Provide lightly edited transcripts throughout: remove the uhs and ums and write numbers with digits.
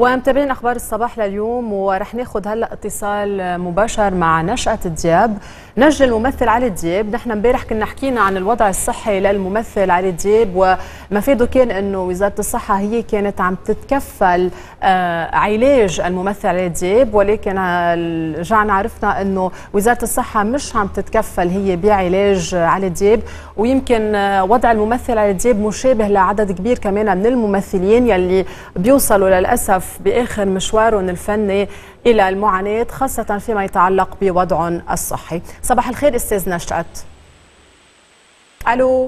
ومتابعين اخبار الصباح لليوم، ورح ناخذ هلا اتصال مباشر مع نشأة دياب، نجل الممثل علي دياب. نحن امبارح كنا حكينا عن الوضع الصحي للممثل علي دياب، ومفيده كان انه وزارة الصحة هي كانت عم تتكفل علاج الممثل علي دياب، ولكن رجعنا عرفنا انه وزارة الصحة مش عم تتكفل هي بعلاج علي دياب، ويمكن وضع الممثل علي دياب مشابه لعدد كبير كمان من الممثلين يلي بيوصلوا للأسف بآخر مشوارهم الفني إلى المعاناة، خاصة فيما يتعلق بوضعهم الصحي. صباح الخير أستاذ نشأة. ألو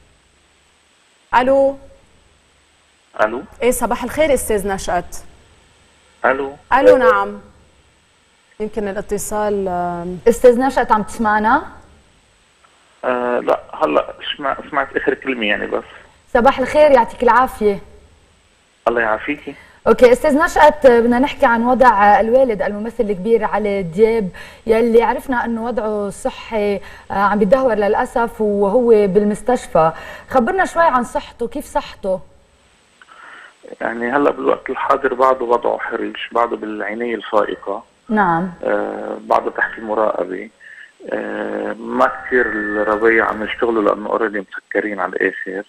ألو ألو. إيه صباح الخير أستاذ نشأة. ألو. ألو نعم. يمكن الاتصال. أستاذ نشأة عم تسمعنا؟ لا هلا سمعت آخر كلمة يعني بس. صباح الخير، يعطيك العافية. الله يعافيكي. اوكي استاذ نشأة، بدنا نحكي عن وضع الوالد الممثل الكبير علي دياب، يلي عرفنا انه وضعه الصحي عم بيدهور للاسف وهو بالمستشفى. خبرنا شوي عن صحته، كيف صحته؟ يعني هلا بالوقت الحاضر بعده وضعه حرج، بعده بالعناية الفائقة. نعم. بعده تحت المراقبة. ما كثير الربيع عم يشتغلوا لانه اوريدي مسكرين على الاخر.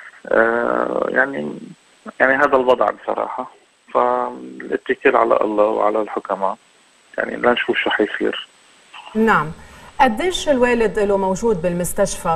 يعني هذا الوضع بصراحة، فالاتكال على الله وعلى الحكماء، يعني لنشوف شو حيصير. نعم. قديش الوالد له موجود بالمستشفى؟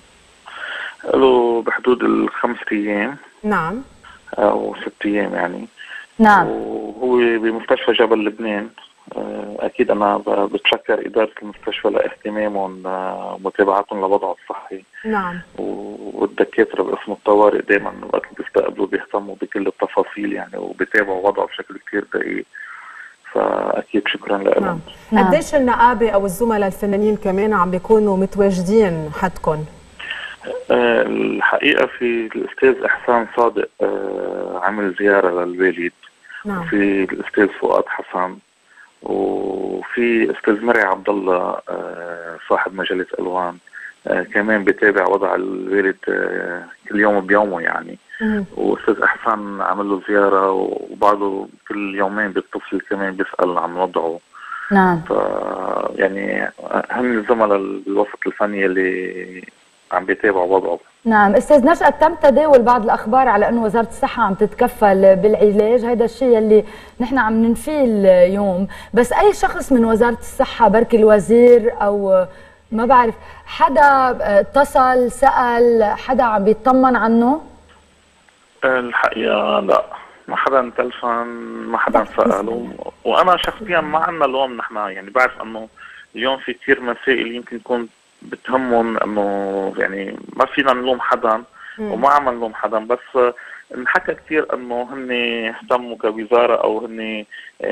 له بحدود ال5 أيام. نعم. أو 6 أيام يعني. نعم. وهو بمستشفى جبل لبنان. أكيد أنا بتشكر إدارة المستشفى لاهتمامهم ومتابعتهم لوضعه الصحي. نعم. والدكاترة بقسم الطوارئ دائما وقت بيستقبلوا بيهتموا بكل التفاصيل يعني، وبيتابعوا وضعه بشكل كثير دقيق. فأكيد شكرا لهم. نعم. قديش النقابة أو الزملاء الفنانين كمان عم بيكونوا متواجدين حدكم؟ الحقيقة في الأستاذ إحسان صادق عمل زيارة للوالد. نعم. وفي الأستاذ فؤاد حسن، وفي أستاذ مرعي عبد الله صاحب مجلة ألوان كمان بيتابع وضع الوالد كل يوم بيومه يعني. وأستاذ إحسان عمل له زيارة، وبعده كل يومين بيتصل كمان بيسأل عن وضعه. نعم. يعني هم الزملاء الوسط الفني اللي عم بيتابعوا وضعه. نعم. استاذ نشأة، تم تداول بعض الاخبار على انه وزاره الصحه عم تتكفل بالعلاج، هذا الشيء اللي نحن عم ننفيه اليوم، بس اي شخص من وزاره الصحه، بركي الوزير او ما بعرف حدا اتصل سأل، حدا عم بيطمن عنه؟ الحقيقه لا، ما حدا تلفن، ما حدا سأل. وانا شخصيا ما عندنا لوم نحن، يعني بعرف انه اليوم في كثير مسائل يمكن يكون بتهمهم، انه يعني ما فينا نلوم حدا وما عم نلوم حدا، بس انحكى كثير انه هن اهتموا كوزاره او هن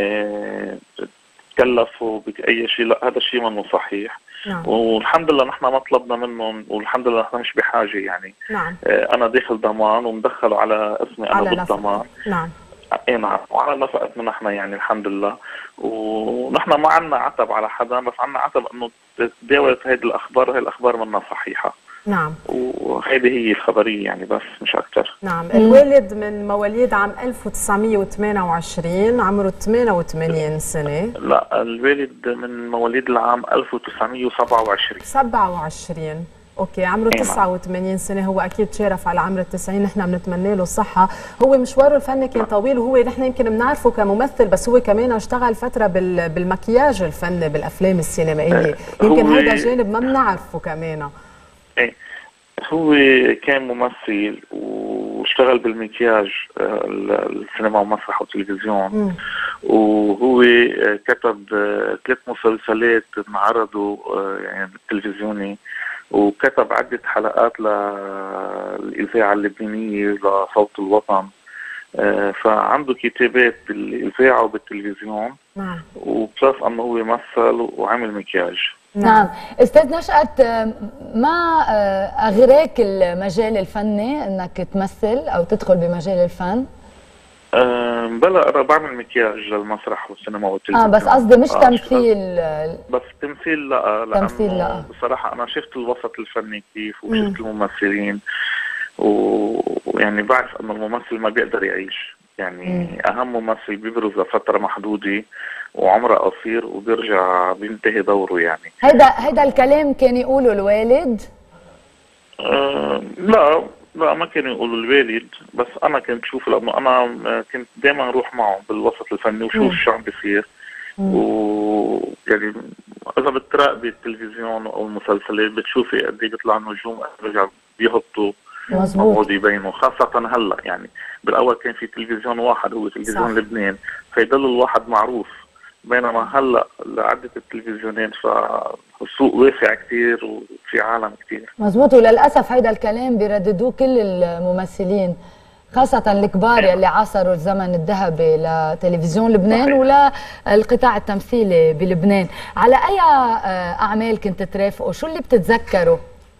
تكلفوا باي شيء. لا، هذا الشيء منه صحيح. نعم. والحمد لله نحن ما طلبنا منهم، والحمد لله نحن مش بحاجه يعني. نعم. انا داخل ضمان ومدخل على اسمي انا بالضمان. نعم. اي نعم، وعلى نفقتنا نحن يعني الحمد لله. ونحن ما عندنا عتب على حدا، بس عندنا عتب انه تداولت هذه الاخبار، وهي الاخبار منها صحيحه. نعم. وهذه هي الخبريه يعني، بس مش اكثر. نعم. الوالد من مواليد عام 1928، عمره 88 سنه. لا، الوالد من مواليد العام 1927. 27. اوكي، عمره 89 سنه، هو اكيد شارف على عمر ال90. نحن بنتمنى له الصحه. هو مشواره الفني كان طويل، وهو نحن يمكن بنعرفه كممثل، بس هو كمان اشتغل فتره بالمكياج الفني بالافلام السينمائيه، يمكن هذا جانب ما بنعرفه كمان. ايه، هو كان ممثل واشتغل بالمكياج السينما ومسرح وتلفزيون. وهو كتب 3 مسلسلات انعرضوا يعني بالتلفزيوني، وكتب عدة حلقات للإذاعة اللبنانية لصوت الوطن. فعنده كتابات بالإذاعة وبالتلفزيون. نعم. وبلس أنه هو مثل وعمل مكياج. نعم. استاذ نشأة، ما أغراك المجال الفني انك تمثل او تدخل بمجال الفن؟ بلا، أنا بعمل مكياج للمسرح والسينما والتلفزيون. بس قصدي مش تمثيل. بس تمثيل لا، تمثيل لا. بصراحة أنا شفت الوسط الفني كيف، وشفت الممثلين، ويعني بعرف أنه الممثل ما بيقدر يعيش يعني اهم ممثل بيبرز لفتره محدوده وعمره قصير وبيرجع بينتهي دوره يعني. هيدا الكلام كان يقوله الوالد؟ لا ما كانوا يقولوا الوالد، بس انا كنت شوف لانه انا كنت دائما اروح معه بالوسط الفني وشوف شو عم بيصير. ويعني اذا بتراقبي التلفزيون او المسلسلات بتشوفي قد ايه بيطلع نجوم بيرجع بيهبطوا موجود يبينوا، خاصة هلا يعني. بالاول كان في تلفزيون واحد هو تلفزيون لبنان فيضل الواحد معروف، بينما هلا لعدة التلفزيونات فالسوق واسع كثير وفي عالم كثير. مزبوط، وللاسف هيدا الكلام بيرددوه كل الممثلين خاصة الكبار يلي عاصروا الزمن الذهبي لتلفزيون لبنان وللقطاع التمثيلي بلبنان. على أي أعمال كنت ترافقوا؟ شو اللي بتتذكروا؟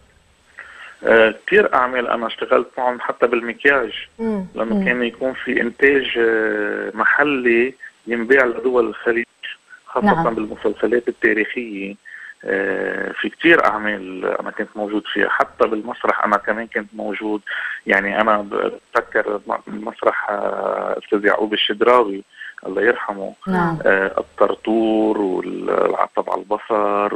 كثير أعمال أنا اشتغلت معهم حتى بالمكياج، لأنه كان يكون في إنتاج محلي ينباع لدول الخليج خاصة بالمسلسلات التاريخية. في كتير أعمال أنا كنت موجود فيها، حتى بالمسرح أنا كمان كنت موجود. يعني أنا بتذكر مسرح أستاذ يعقوب الشدراوي الله يرحمه، الطرطور والعطب على البصر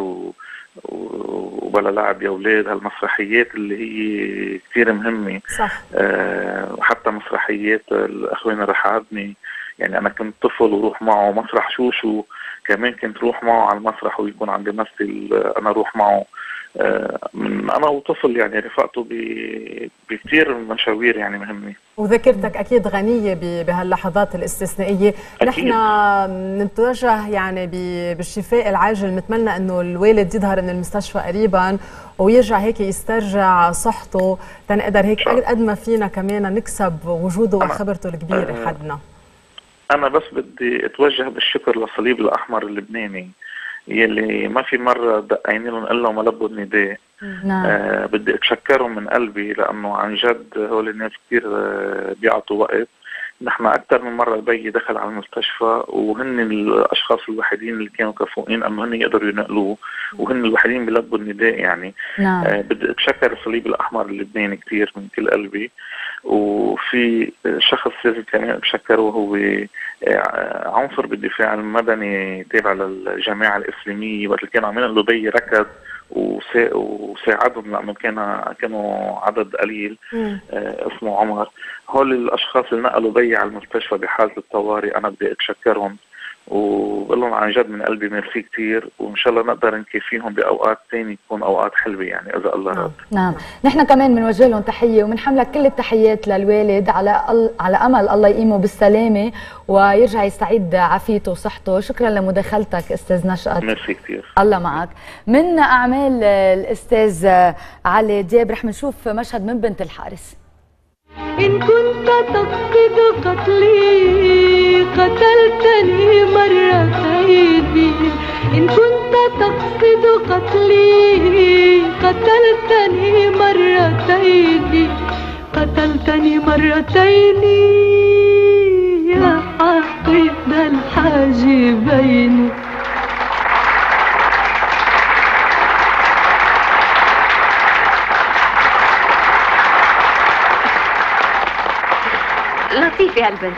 وبلا لعب يا أولاد، هالمسرحيات اللي هي كتير مهمة. صح. وحتى مسرحيات الأخوين الرحابني، يعني أنا كنت طفل وروح معه مسرح شوشو كمان كنت روح معه على المسرح ويكون عندي مثل أنا روح معه من أنا وطفل، يعني رفقته بكتير مشاوير يعني مهمة. وذاكرتك أكيد غنية بهاللحظات الاستثنائية. نحن نتوجه يعني بالشفاء العاجل، نتمنى أنه الوالد يظهر من المستشفى قريبا ويرجع هيك يسترجع صحته تنقدر هيك قد ما فينا كمان نكسب وجوده وخبرته الكبيرة حدنا. أنا بس بدي أتوجه بالشكر للصليب الأحمر اللبناني يلي ما في مرة دقينا لهم إلا وما لبوا النداء. بدي أتشكرهم من قلبي لأنه عن جد هول الناس كتير بيعطوا وقت. نحن أكثر من مرة بيي دخل على المستشفى وهن الأشخاص الوحيدين اللي كانوا كفؤين أنه هن يقدروا ينقلوه، وهن الوحيدين بيلبوا النداء يعني. بدي أتشكر الصليب الأحمر اللبناني كتير من كل قلبي. وفي شخص لازم كمان بشكره هو عنصر بالدفاع المدني تابع للجماعة الإسلامية، وقت اللي كانوا عم ينقلوا بي ركض وساعدهم لأنه كانوا عدد قليل. اسمه عمر. هول الأشخاص اللي نقلوا بي على المستشفى بحالة الطوارئ أنا بدي أتشكرهم وبقول لهم عن جد من قلبي ميرسي كتير، وإن شاء الله نقدر نكفيهم بأوقات تانية تكون أوقات حلوة يعني إذا الله راد. نعم، نحن كمان بنوجه لهم تحية وبنحملك كل التحيات للوالد على أمل الله يقيمه بالسلامة ويرجع يستعيد عافيته وصحته. شكرا لمداخلتك أستاذ نشأت. ميرسي كتير. الله معك. من أعمال الأستاذ علي دياب رح نشوف مشهد من بنت الحارس. إن كنت تقصد قتلي قتلتني مرتين، إن كنت تقصد قتلي قتلتني مرتين، قتلتني مرتين يا عقيد الحاجبين. لطيفة هالبنت.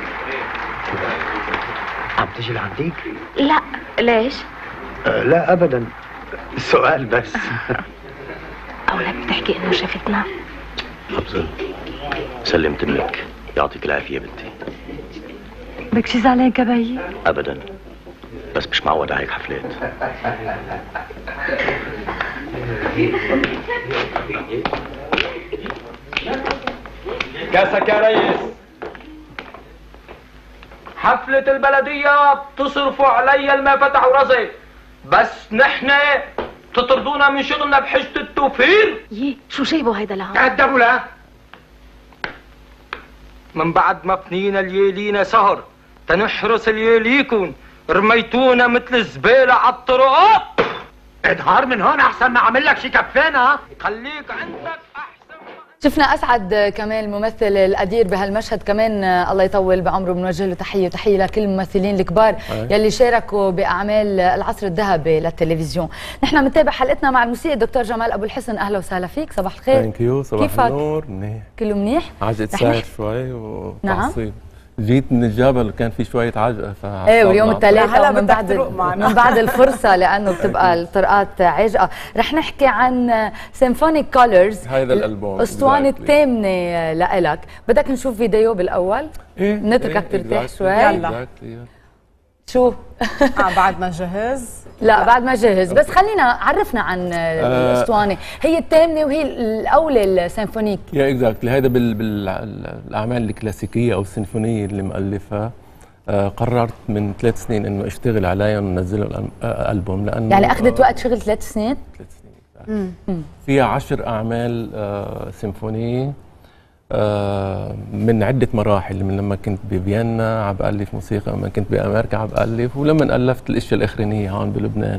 عم تجي لعنديك؟ لا، ليش؟ لا أبدا، سؤال بس. أولك بتحكي إنه شفتنا؟ أبزل سلمت لك، يعطيك العافية بنتي. بك شي زعلان كبي؟ أبدا، بس مش معود على هيك حفلات. كاسك يا ريس. حفلة البلدية بتصرفوا علي ما فتحوا رزق، بس نحن تطردونا من شغلنا بحجة التوفير. شو جايبوا هيدا لها؟ تأدبوا لا. من بعد ما فنينا اليالينا سهر تنحرس الياليكن رميتونا مثل الزبالة على الطرقات. اظهر من هون أحسن ما أعمل لك شي كفانة. خليك عندك أحسن. شفنا أسعد كمان الممثل القدير بهالمشهد كمان الله يطول بعمره، بنوجه له تحية وتحية لكل الممثلين الكبار يلي شاركوا بأعمال العصر الذهبي للتلفزيون. نحن بنتابع حلقتنا مع الموسيقي الدكتور جمال أبو الحسن. أهلا وسهلا فيك، صباح الخير. ثانك يو. صباح النور. منيح. كله منيح؟ عجقت ساعر شوي وتعصيب. جيت من الجبل كان في شويه عجقه ايه واليوم الثلاثاء هلا من بعد من بعد الفرصه لانه بتبقى الطرقات عجقه. رح نحكي عن سيمفونيك كولرز، هذا الالبوم اسطوانه الثامنه لإلك. بدك نشوف فيديو بالاول؟ ايه نتركك ترتاح شوي. يلا شو بعد ما جهز؟ لا بعد ما جهز، بس خلينا عرفنا عن الاسطوانه. هي الثامنه وهي الاولى السيمفونيك. يا اكزاكتلي. هذا بالاعمال الكلاسيكيه او السيمفونيه اللي مؤلفها. قررت من 3 سنين انه اشتغل عليها وننزله البوم، لانه يعني اخذت وقت شغل 3 سنين؟ 3 سنين فيها 10 اعمال سيمفونيه من عدة مراحل، من لما كنت بفيينا عم بألف موسيقى، لما كنت بأمريكا عم بألف، ولما ألفت الأشياء الأخرانية هون بلبنان.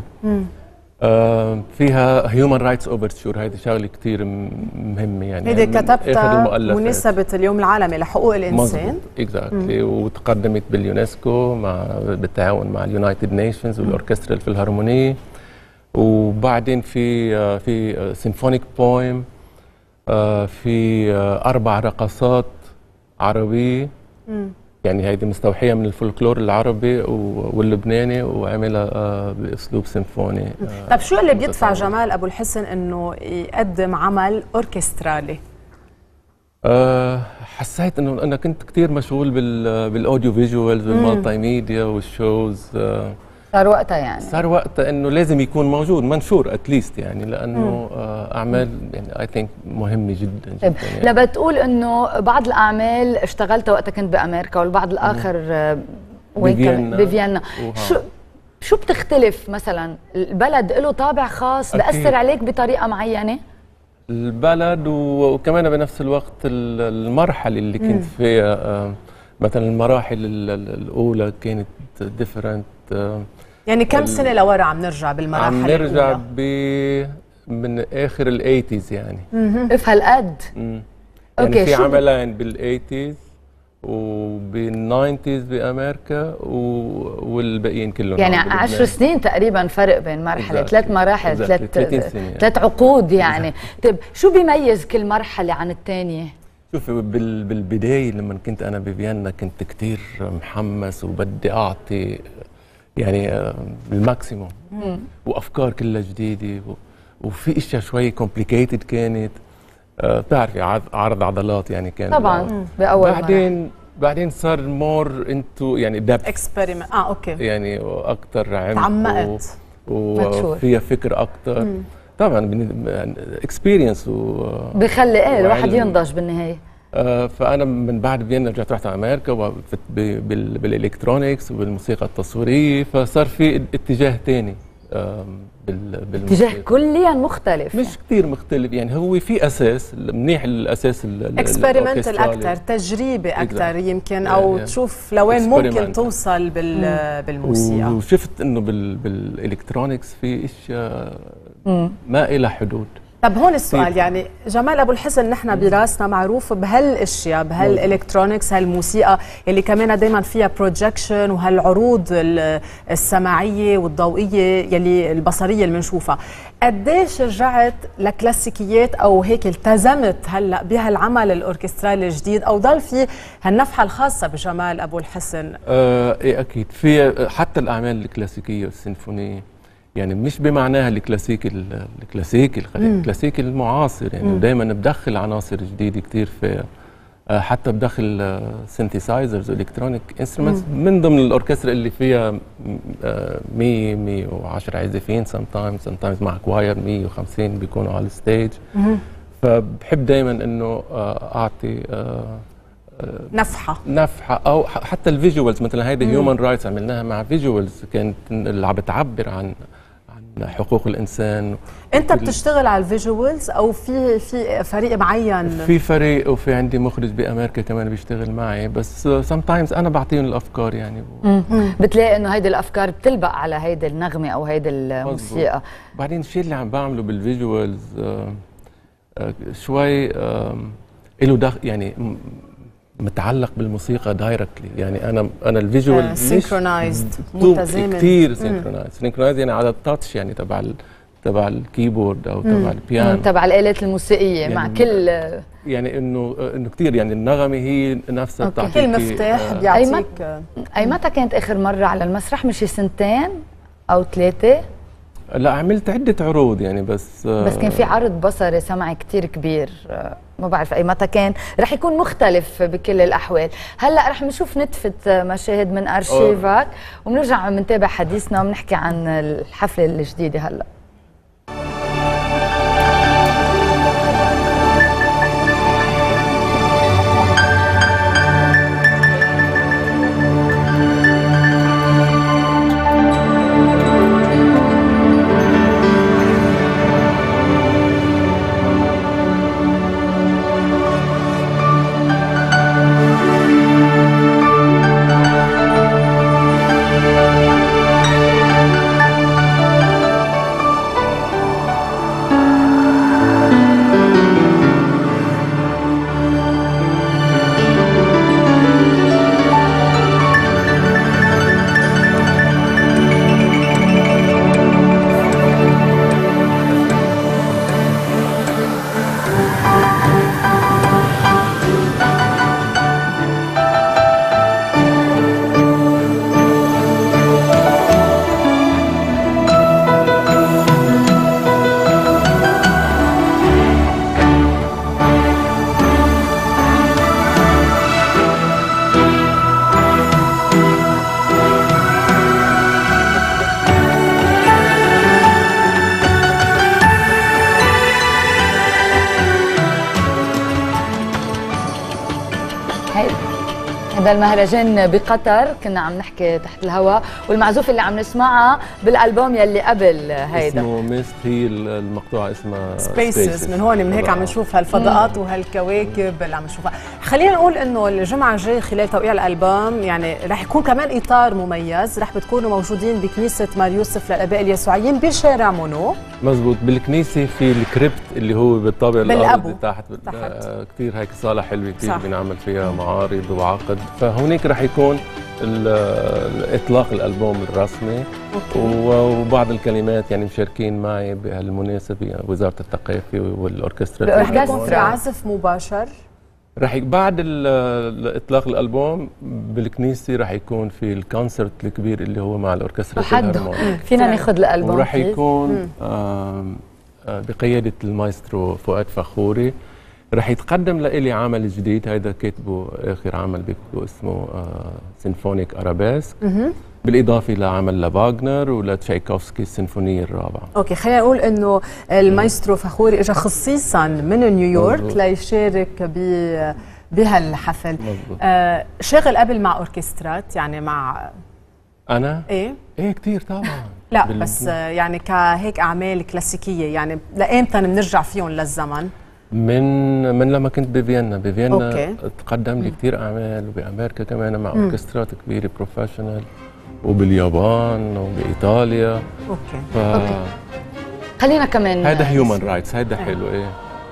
فيها هيومن رايتس اوفرتشور، هيدي شغلة كتير مهمة يعني. هيدي كتبتها مناسبة اليوم العالمي لحقوق الإنسان. اكزاكتلي. وتقدمت باليونسكو بالتعاون مع اليونايتد نيشنز والأوركسترا الفلهارمونية. وبعدين في سيمفونيك بويم، في 4 رقصات عربية. يعني هيدي مستوحية من الفولكلور العربي واللبناني وعملها بأسلوب سيمفوني. طب شو اللي بيدفع جمال أبو الحسن إنه يقدم عمل أوركسترالي؟ حسيت إنه أنا كنت كتير مشغول بالأوديو فيجوالز والمالتي ميديا والشوز. صار وقتها يعني صار وقتها انه لازم يكون موجود منشور اتليست يعني، لانه اعمال يعني اي ثينك مهمه جدا جدا يعني. لما تقول انه بعض الاعمال اشتغلتها وقتها كنت بامريكا والبعض الاخر وين كان؟ بفيينا. شو بتختلف مثلا؟ البلد له طابع خاص بأثر عليك بطريقه معينه؟ البلد وكمان بنفس الوقت المرحله اللي كنت فيها. مثلا المراحل الاولى كانت ديفرنت. يعني كم سنة لورا عم نرجع بالمراحل عم نرجع من آخر ال80s يعني. في هالقد؟ يعني في عملين بال80s وبال90s بأمريكا والباقيين كلهم يعني 10 سنين تقريبا فرق بين مرحلة. 3 مراحل، 3 عقود يعني. طيب شو بيميز كل مرحلة عن الثانية؟ شوفي بالبداية لما كنت أنا بفيينا كنت كتير محمس وبدي أعطي يعني الماكسيموم، وأفكار كلها جديدة، وفي اشياء شوي كومبليكيتد كانت. بتعرفي عرض عضلات يعني كان طبعا بأول بعدين صار مور انتو يعني دبث اكسبيرمنت. اوكي. يعني أكتر عمق، تعمقت وفيها فكر أكتر. طبعا اكسبيرينس بخلي الواحد ينضج بالنهايه. فانا من بعد فيينا رحت على امريكا وفت بالالكترونيكس وبالموسيقى التصويريه، فصار في اتجاه ثاني اتجاه كليا مختلف. مش كثير مختلف يعني. هو في اساس منيح، الاساس اكسبيرمنتال اكثر، تجريبي اكثر يمكن، او تشوف لوين ممكن توصل بالموسيقى. وشفت انه بالالكترونيكس في اشياء ما إلى حدود. طب هون السؤال، يعني جمال أبو الحسن نحن براسنا معروف بهالاشياء، بهالالكترونيكس، هالموسيقى اللي كمان دائما فيها بروجكشن، وهالعروض السماعيه والضوئيه يلي البصريه اللي بنشوفها. قديش رجعت لكلاسيكيات او هيك التزمت هلا بهالعمل الاوركسترالي الجديد، او ضل في هالنفحه الخاصه بجمال أبو الحسن؟ ايه اكيد في حتى الاعمال الكلاسيكيه والسيمفونيه، يعني مش بمعناها الكلاسيكي المعاصر يعني. دائما بدخل عناصر جديده كثير فيها. حتى بدخل سينثيسايزرز والكترونيك انسترومنتس من ضمن الاوركسترا اللي فيها 110 عازفين sometimes مع كواير 150 بيكونوا على الستيج. فبحب دائما انه اعطي نفحه او حتى الفيجوالز. مثلا هيدي هيومن رايتس عملناها مع فيجوالز كانت اللي عم بتعبر عن حقوق الانسان. انت بتشتغل على الفيجوالز او في فريق معين؟ في فريق، وفي عندي مخرج بامريكا كمان بيشتغل معي، بس sometimes انا بعطيهم الافكار يعني. بتلاقي انه هيدي الافكار بتلبق على هيدي النغمه او هيدي الموسيقى. بعدين الشيء اللي عم بعمله بالفيجوالز شوي له دخل يعني متعلق بالموسيقى دايركتلي يعني. انا الفيجوال سينكرونايزد، متزامن كثير سينكرونايزد يعني على التاتش يعني تبع الكيبورد او تبع البيانو، تبع الآلات الموسيقية يعني مع كل يعني انه كثير يعني النغمه هي نفسها بتعطيك كل مفتاح بيعطيك. اي متى كانت اخر مره على المسرح؟ مش 2 أو 3؟ لا عملت عده عروض يعني بس كان في عرض بصري سمعي كتير كبير، ما بعرف اي متى كان، رح يكون مختلف بكل الاحوال. هلا رح نشوف نتفة مشاهد من ارشيفك وبنرجع بنتابع حديثنا وبنحكي عن الحفله الجديده هلا. هذا المهرجان بقطر كنا عم نحكي تحت الهواء، والمعزوفه اللي عم نسمعها بالالبوم يلي قبل هيدا اسمه ميست، هي المقطوعه اسمها سبيسز. من هون من هيك عم نشوف هالفضاءات وهالكواكب اللي عم نشوفها. خلينا نقول انه الجمعه الجايه خلال توقيع الالبوم يعني رح يكون كمان اطار مميز، رح بتكونوا موجودين بكنيسه مار يوسف للاباء اليسوعيين بشارع مونو. مزبوط، بالكنيسه في الكريبت اللي هو بالطابق الارضي تحت كثير هيك صاله حلوه كثير بنعمل فيها معارض وعقد، فهونيك رح يكون اطلاق الالبوم الرسمي. وبعض الكلمات يعني مشاركين معي بهالمناسبه وزاره الثقافه والاوركسترا. رح يكون في عزف مباشر بعد اطلاق الالبوم بالكنيسه، رح يكون في الكونسرت الكبير اللي هو مع الاوركسترا الهارمونيك. فينا ناخذ الالبوم ورح يكون بقياده المايسترو فؤاد فخوري. رح يتقدم لإلي عمل جديد، هيدا كاتبه اخر عمل بكتبه اسمه سيمفونيك ارابيسك، بالاضافه لعمل لفاغنر ولتشايكوفسكي السيمفونيه الرابعه. اوكي، خلينا نقول انه المايسترو فخوري اجى خصيصا من نيويورك ليشارك بهالحفل. شاغل قبل مع اوركسترات يعني مع انا؟ ايه كثير طبعا. لا بس يعني كهيك اعمال كلاسيكيه يعني لامتى بنرجع فيهم للزمن؟ من لما كنت بفيينا أوكي. تقدم لي كثير اعمال، وبامريكا كمان مع اوركسترات كبيره بروفيشنال، وباليابان وبايطاليا. اوكي خلينا كمان هذا هيومن رايتس، هذا حلو. ايه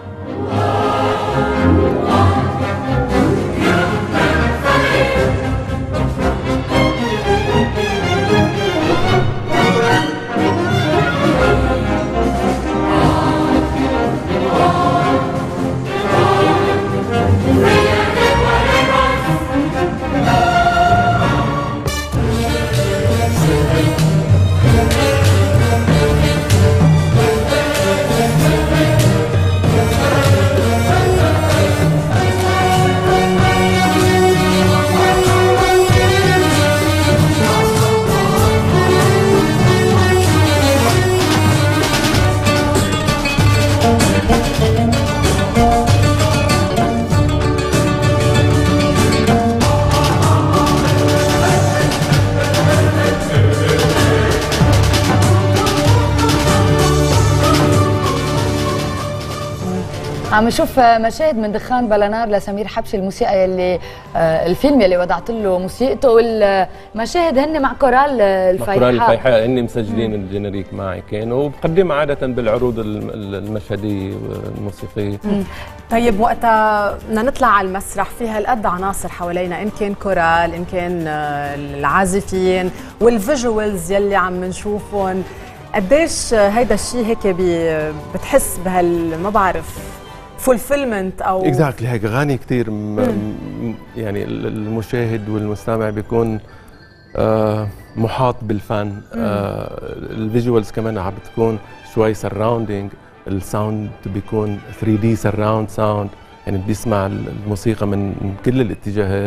عم نشوف مشاهد من دخان بلا نار لسمير حبشي، الموسيقى يلي الفيلم يلي وضعت له موسيقته، والمشاهد هن مع كورال الفيحاء. كورال الفيحاء هن مسجلين الجينيريك معي كانوا، وبقدم عاده بالعروض المشهديه والموسيقيه. طيب وقتها بدنا نطلع على المسرح في هالقد عناصر حوالينا، ان كان كورال ان كان العازفين والفيجوالز يلي عم نشوفهم، قديش هيدا الشيء هيك بتحس ما بعرف فولفيلمنت او اكزاكتلي هيك غني كثير يعني المشاهد والمستمع بيكون محاط بالفن. الفيجوالز كمان عم بتكون شوي سراوندينج، الساوند بيكون 3D سراوند ساوند، يعني بيسمع الموسيقى من كل الاتجاهات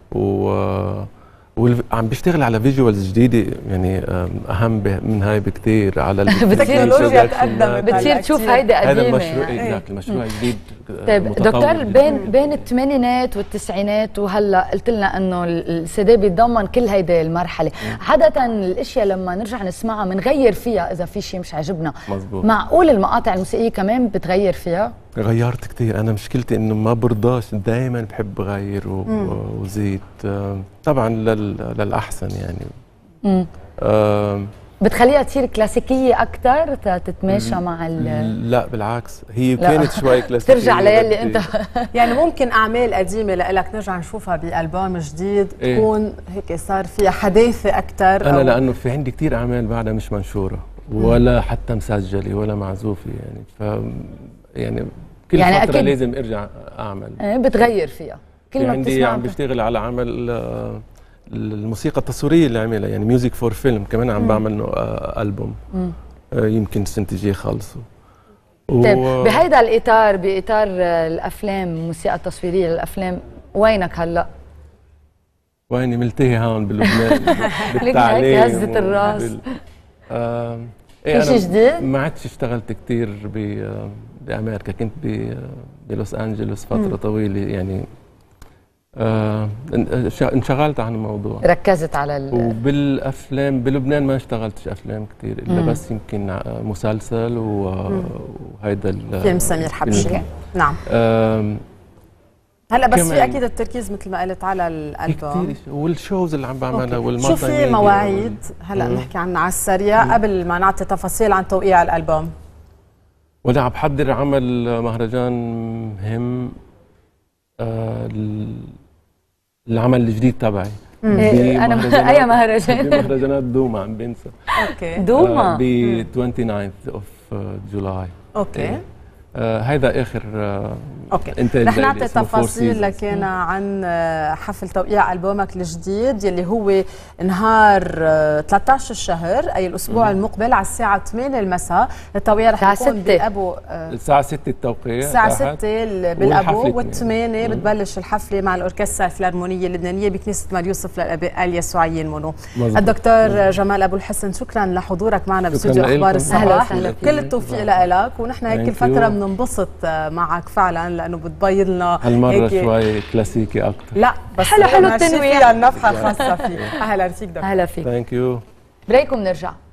وعم بيشتغل على فيجوالز جديده، يعني اهم من هاي بكثير على التكنولوجيا تقدمت، بتصير تشوف هيدا قديمه. هذا المشروع اكزاكتلي مشروع جديد. طيب دكتور، بين الثمانينات والتسعينات وهلا قلت لنا انه السي دي بيتضمن كل هيدي المرحله. عاده الاشياء لما نرجع نسمعها بنغير فيها اذا في شيء مش عاجبنا. مزبوط. معقول المقاطع الموسيقيه كمان بتغير فيها؟ غيرت كثير. انا مشكلتي انه ما برضاش، دائما بحب غير وزيد طبعا للاحسن يعني. بتخليها تصير كلاسيكيه اكثر تتماشى مع لا بالعكس، هي كانت شوي كلاسيكيه ترجع ليالي انت يعني ممكن اعمال قديمه لك نرجع نشوفها بالبوم جديد تكون هيك صار فيها حداثه اكثر. انا لانه في عندي كثير اعمال بعدها مش منشوره ولا حتى مسجله ولا معزوفه، يعني يعني كل يعني فتره أكيد لازم ارجع اعمل. بتغير فيها كل ما عندي عم بشتغل على عمل الموسيقى التصويريه اللي عاملها، يعني ميوزك فور فيلم، كمان عم بعمل له ألبوم يمكن السنه الجايه خلصه. طيب بهيدا الاطار، باطار الافلام، الموسيقى التصويريه للافلام، وينك هلا؟ ويني ملتهي هون بلبنان بالتعليم هزة الراس. في شيء جديد؟ ما عدتش اشتغلت كثير بامريكا، كنت بلوس انجلوس فتره طويله، يعني انشغلت عن الموضوع، ركزت على وبالافلام بلبنان ما اشتغلتش افلام كثير الا بس يمكن مسلسل وهيدا فيلم سمير حبشي. نعم. هلا بس في اكيد التركيز مثل ما قلت على الالبوم والشوز اللي عم بعملها والمطعم. شو في مواعيد هلا نحكي عنها على السريع قبل ما نعطي تفاصيل عن توقيع الالبوم؟ وانا عم بحضر عمل مهرجان مهم، العمل الجديد تبعي. انا اي مهرجان؟ بمهرجانات دوما، عم بنسى. اوكي. دوما ب 29th of July. اوكي. هيدا اخر اوكي. رح نعطي تفاصيل لكن عن حفل توقيع البومك الجديد يلي هو نهار 13 الشهر، اي الاسبوع المقبل على الساعه 8 المساء. التوقيع رح يكون بالابو الساعه 6 التوقيع، الساعه 6 بالابو، و8 بتبلش الحفله مع الاوركسترا الفلارمونيه اللبنانيه بكنيسه مار يوسف للاباء اليسوعيين منو. الدكتور جمال ابو الحسن، شكرا لحضورك معنا باستوديو اخبار الصباح. كل التوفيق لك، ونحن هيك الفتره بننبسط معك فعلا لانه بتبين لنا هالمره شوي كلاسيكي اكثر. لا بس حلو التنويع، النفحه الخاصه فيه. اهلا فيك دكتور. اهلا فيك. ثانك يو. بريك وبنرجع.